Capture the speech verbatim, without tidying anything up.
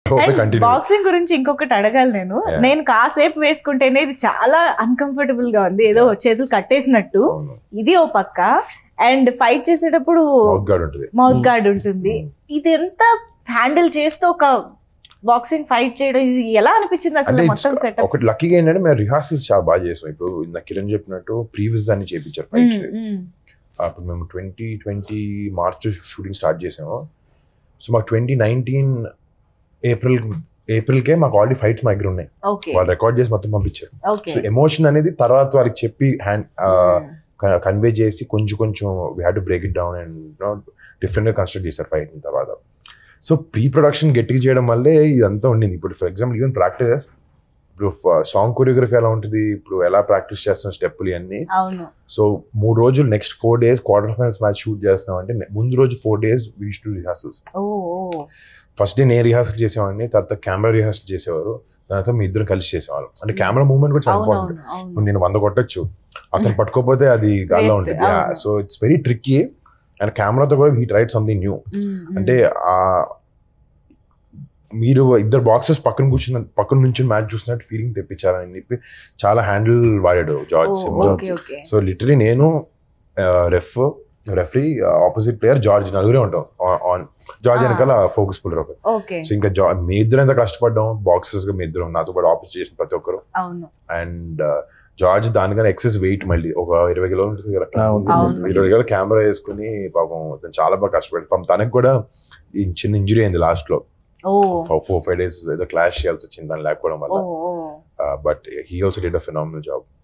Boxing గురించి ఇంకొకటి అడగాలి నేను నేను కాసేపు వేసుకుంటేనే ఇది చాలా అన్కంఫర్టబుల్ గా ఉంది, ఏదో చేతులు కట్టేసినట్టు. ఇది ఓ పక్క, అండ్ ఫైట్ చేసేటప్పుడు మౌత్ గార్డ్ ఉంటుంది. ఇది ఎంత హ్యాండిల్ చేస్తూ ఒక బాక్సింగ్ ఫైట్ చేయడం ఇది ఎలా అనిపించింది అసలు మొత్తం సెటప్? ఒకటి లక్కీగా ఏంటంటే మేము రిహార్సల్స్ చాలా బాగా చేసాం. ఇప్పుడు ఇందాక కిరణ్ చెప్పినట్టు ప్రీవియస్ దాన్ని చేయించారు ఫైట్. అప్పుడు మేము twenty twenty March shooting start చేసాము. సో మాకు ట్వంటీ నైన్టీన్ ఏప్రిల్ ఏప్రిల్కే మాకు ఆల్రెడీ ఫైట్స్ మా దగ్గర ఉన్నాయి. వాళ్ళు రికార్డ్ చేసి మొత్తం పంపించారు. సో ఎమోషన్ అనేది తర్వాత వారికి చెప్పి హ్యాండ్ కన్వే చేసి కొంచెం కొంచెం we have to break it down and డిఫరెంట్గా కన్స్ట్రక్ట్ చేశారు ఫైట్ తర్వాత. సో ప్రీ ప్రొడక్షన్ గట్టిగా చేయడం వల్లే ఇదంతా ఉండింది. ఇప్పుడు ఫర్ ఎగ్జాంపుల్ ఈవెన్ ప్రాక్టీసెస్, ఇప్పుడు సాంగ్ కొరియోగ్రఫీ ఎలా ఉంటుంది, ఇప్పుడు ఎలా ప్రాక్టీస్ చేస్తాం స్టెప్పులు ఇవన్నీ. సో మూడు రోజులు next four days quarter finals match shoot చేస్తున్నాం అంటే ముందు రోజు four days we used to rehearsals. First day నేను రిహార్సల్ చేసేవాడిని, తర్వాత కెమెరా రిహార్సల్ చేసేవారు, తర్వాత మీ ఇద్దరు కలిసి చేసేవాళ్ళం. అంటే కెమెరా మూవ్మెంట్ కూడా చాలా ఇంపార్టెంట్. ఇప్పుడు నేను వంద కొట్టచ్చు, అతను పట్టుకోపోతే అది గాల్లో ఉంటుంది. So it's very tricky. And కెమెరాతో కూడా హీ ట్రైడ్ సంథింగ్ న్యూ. అంటే మీరు ఇద్దరు బాక్సెస్ పక్కన కూర్చున్న పక్కన నుంచి మ్యాచ్ చూసినట్టు ఫీలింగ్ తెప్పించాలని చెప్పి చాలా హ్యాండిల్ వాడాడు జార్జ్. సో లిటరలీ నేను ref referee opposite player George నలుగురే ఉంటాం ఆన్. జార్జ్ వెనకాల ఫోకస్ పుల్లర్ ఒకరు. సో ఇంకా జా మీ ఇద్దరు ఎంత కష్టపడ్డాం బాక్సెస్ గా మీ ఇద్దరు, నాతో పాటు ఆపోజిట్ చేసిన ప్రతి ఒక్కరు. అండ్ జార్జ్ దానికన్నా ఎక్సెస్ వెయిట్ మళ్ళీ ఒక ఇరవై కిలోమీటర్స్ ఇరవై కిలో కెమెరా వేసుకుని పాపం చాలా బాగా కష్టపడి పాపం తనకు కూడా చిన్న ఇంజురీ అయింది లాస్ట్ లో. ఫోర్ ఫైవ్ డేస్ ఏదో క్లాష్ చేయాల్సి వచ్చింది దాన్ని లేకపోవడం వల్ల. But he also did a phenomenal job.